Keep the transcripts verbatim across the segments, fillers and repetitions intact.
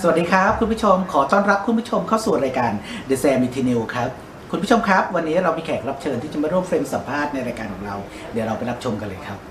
สวัสดีครับคุณผู้ชมขอต้อนรับคุณผู้ชมเข้าสู่รายการ The Sam Eternal ครับคุณผู้ชมครับวันนี้เรามีแขกรับเชิญที่จะมาร่วมเฟรมสัมภาษณ์ในรายการของเราเดี๋ยวเราไปรับชมกันเลยครับ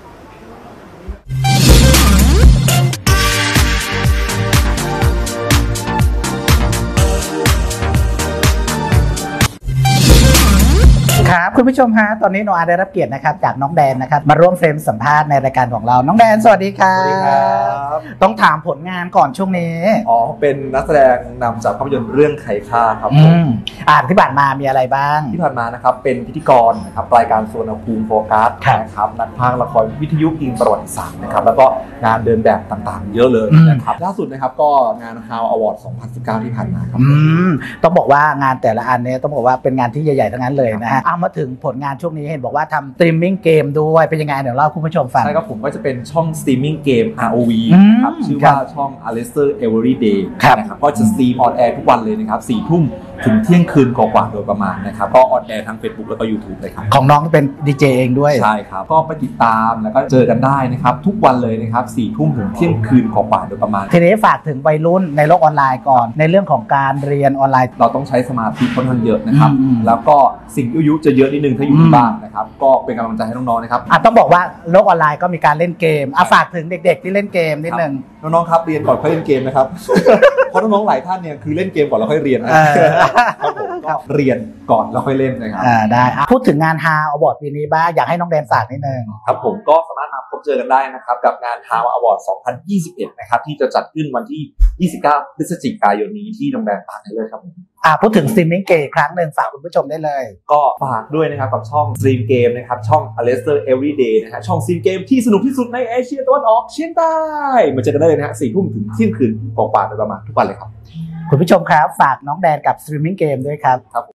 ครับคุณผู้ชมฮะตอนนี้โนอาได้รับเกียรตินะครับจากน้องแดนนะครับมาร่วมเฟรมสัมภาษณ์ในรายการของเราน้องแดนสวัสดีครับสวัสดีครับต้องถามผลงานก่อนช่วงนี้อ๋อเป็นนักแสดงนำจากภาพยนตร์เรื่องไข่ค่าครับผมอ่านที่ผ่านมามีอะไรบ้างที่ผ่านมานะครับเป็นพิธีกรนะครับรายการสวนภูมิโฟกัสนะครับนักพากย์ละครวิทยุอิงประวัติศาสตร์นะครับแล้วก็งานเดินแบบต่างๆเยอะเลยนะครับล่าสุดนะครับก็งาน How Award สองพันสิบเก้าที่ผ่านมาครับต้องบอกว่างานแต่ละอันเนี่ยต้องบอกว่าเป็นงานที่ใหญ่ๆทั้งนั้นเลยนะฮะเอามาถึงผลงานช่วงนี้เห็นบอกว่าทำสตรีมมิ่งเกมด้วยเป็นยังไงเดี๋ยวเล่าคุณผู้ชมฟังใช่ครับผมก็จะเป็นช่องสตรีมมิ่งเกม อาร์ โอ วี นะครับชื่อว่าช่อง Alester Every Day นะครับก็จะสตรีมออนแอร์ทุกวันเลยนะครับสี่ทุ่มถึงเที่ยงคืนกว่าๆโดยประมาณนะครับก็ออนแอร์ทั้ง Facebook แล้วก็ YouTube เลยครับของน้องเป็นดีเจเองด้วยใช่ครับก็ไปติดตามแล้วก็เจอกันได้นะครับทุกวันเลยนะครับสี่ทุ่มถึงเที่ยงคืนกว่าๆโดยประมาณทีนี้ฝากถึงวัยรุ่นในโลกออนไลน์ก่อนในเรื่องของการเรียนออนไลน์เราต้องใช้สมาธิค่อนข้างเยอะนะครับแล้วก็สิ่งที่ยุจะเยอะนิดนึงถ้าอยู่ที่บ้านนะครับก็เป็นกำลังใจให้น้องๆนะครับอ่ะต้องบอกว่าโลกออนไลน์ก็มีการเล่นเกมอ่ะฝากถึงเด็กๆที่เล่นเกมนิดนึงน้องๆครับเรียนก่อนค่อยเล่นเกมนะครับเพราะน้องๆหลายท่านเนี่ยคือเล่นเกมก่อนแล้วค่อยเรียนนะครับผมก็เรียนก่อนแล้วค่อยเล่นนะครับอ่าได้พูดถึงงาน How Award ปีนี้บ้างอยากให้น้องแดนฝากนิดนึงครับผมก็สามารถมาพบเจอกันได้นะครับกับงาน How Award สองพันยี่สิบเอ็ดนะครับที่จะจัดขึ้นวันที่ยี่สิบเก้าพฤศจิกายนนี้ที่โรงแรมปากเลยครับผมอ่าพูดถึงสตรีมมิ่งเกมครั้งหนึ่งฝากคุณผู้ชมได้เลยก็ฝากด้วยนะครับกับช่องสตรีมเกมนะครับช่อง Alester Every Day นะฮะช่องสตรีมเกมที่สนุกที่สุดในเอเชียตะวันออกเฉียงใต้มาเจอกันได้เลยนะฮะสี่ทุ่มถึงเที่ยงคืนกว่าๆโดยประมาณทุกวันเลยครับคุณผู้ชมครับฝากน้องแดนกับสตรีมมิ่งเกมด้วยครับ